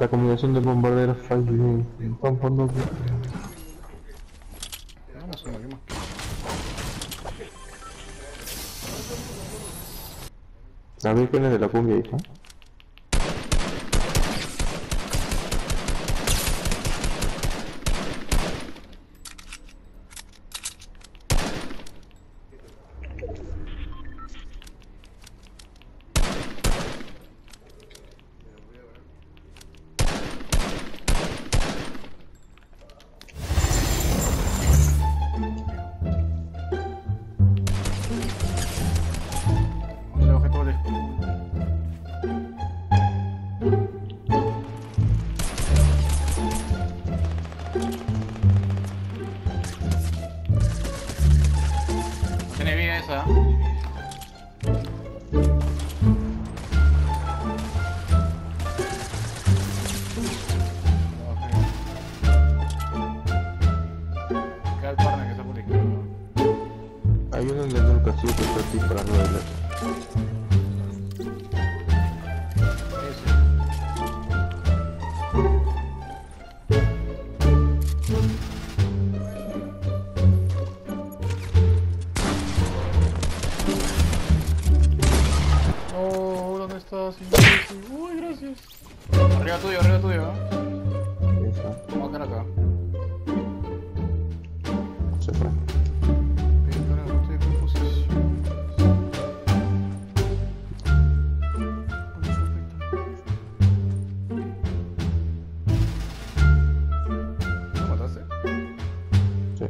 La combinación del bombardero Five están jugando. Vamos a morir más. La Virgen es de la cumbia, hija. Le bajé todo el escudo. Tiene vida esa. Queda el partner que está por la izquierda. Hay uno en el castillo que está aquí para no verla. Oh, ¿dónde estás? Imbécil? Uy, gracias. Arriba tuyo, arriba tuyo. Esa. Vamos a quedar acá. Se fue. Estoy en posición. ¿Lo mataste? Sí.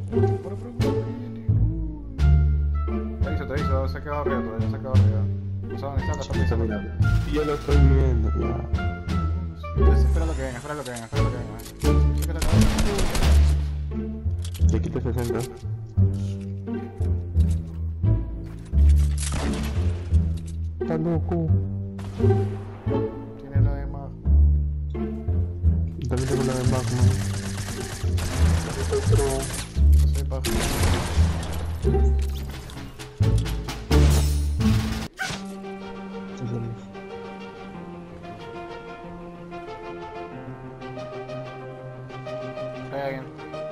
Te aviso, se ha quedado arriba todavía, se ha quedado arriba. O sea, ¿dónde está? Sí, está mirando. Y yo lo estoy viendo, ya. Entonces, espera lo que venga, espera lo que venga, espera lo que venga. Checa la cabeza. Le quito 60. Está loco. Tiene la de más. También tengo la de Magma. Otro. No sé, paja. Hay alguien.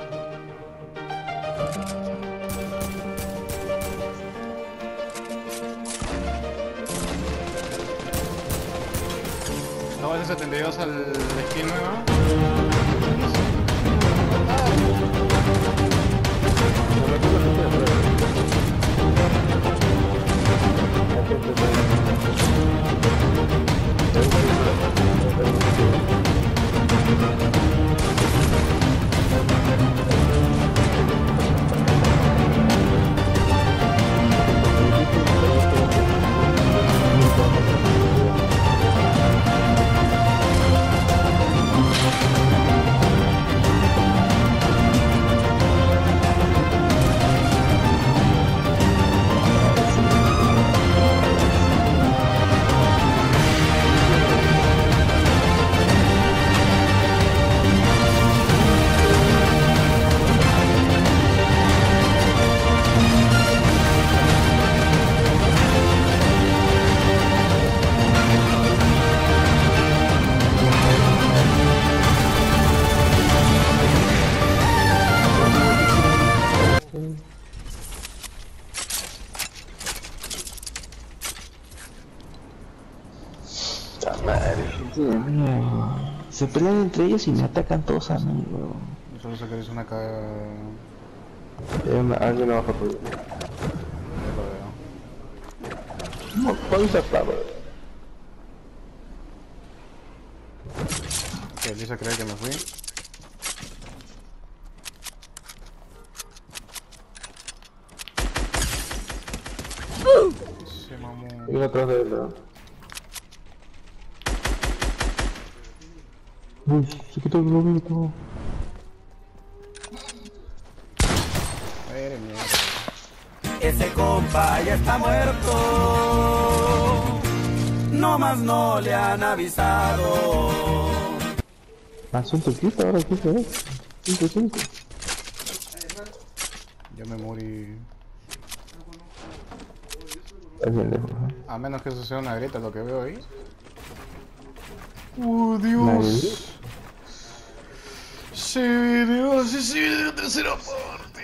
No, ese 72 al skin nueva. Se pelean entre ellos y me atacan todos a mí, weón. Yo solo sé que eres una caga. Alguien abajo tuyo. Ya lo veo. No, ¿cuánta clave? Que Lisa cree que me fui. Se mamó. Hay uno atrás de él, ¿no? Uy, se quitó el globito. Eres mierda. Ese compa ya está muerto, no más no le han avisado. Ah, son tu quita ahora, ¿qué es? 5-5. Ya me morí. Es bien lejos, ¿eh? A menos que eso sea una grieta lo que veo ahí. Nadie. Dios. Se viene, se viene la tercera parte.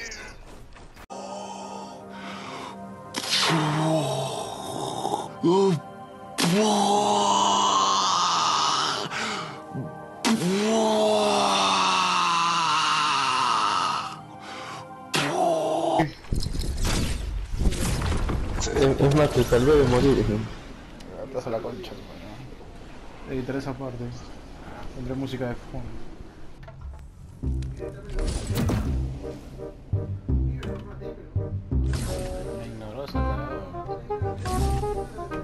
Es más, te salvé de morir. Estás a la concha, hermano. Editaré esa parte. Pondré música de fondo. Me ignoró esa cagada.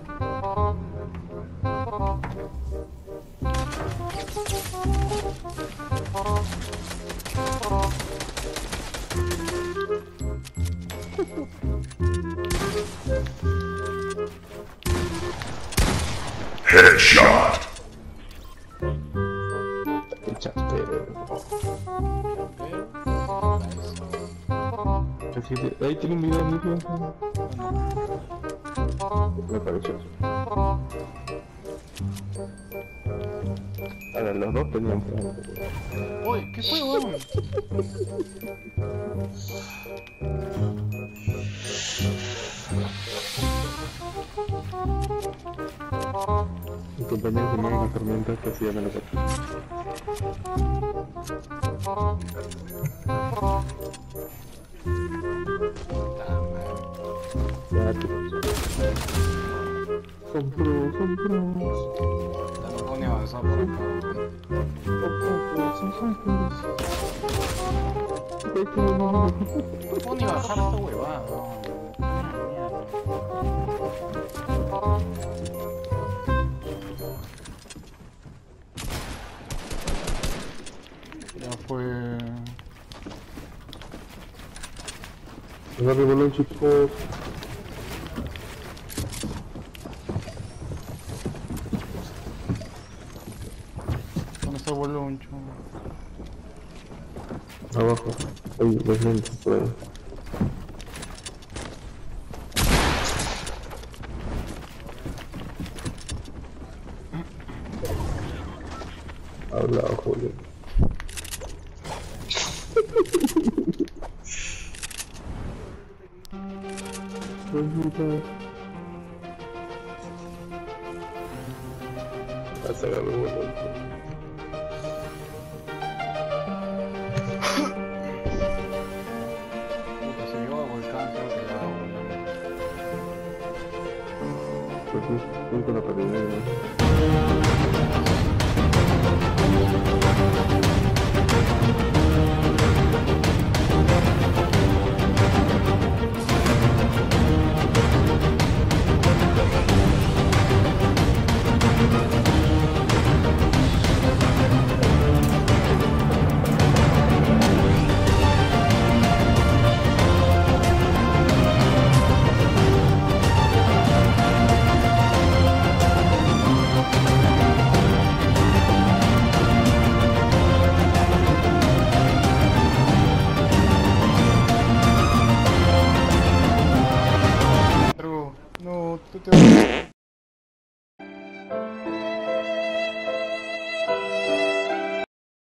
Headshot. Echaste. Ahí tiene un video mío. Me pareció. Ahora los dos tenían plan. Uy, ¿qué fue, weón? Mi compañero se mueve en la tormenta, que así ya me lo pasé. Ya, son pros, son pros. No pone avanzado por acá. No puedo ni bajar esta huevada, no. Ya fue. Agarre balón, chicos. ¿Dónde está el bolón, chum? Abajo. Ahí, los lentes, por ahí. Habla, Julio. Vas a agarrar un balón. Puta, si yo hago el can, creo que ya hago Pues sí, estoy con la pared.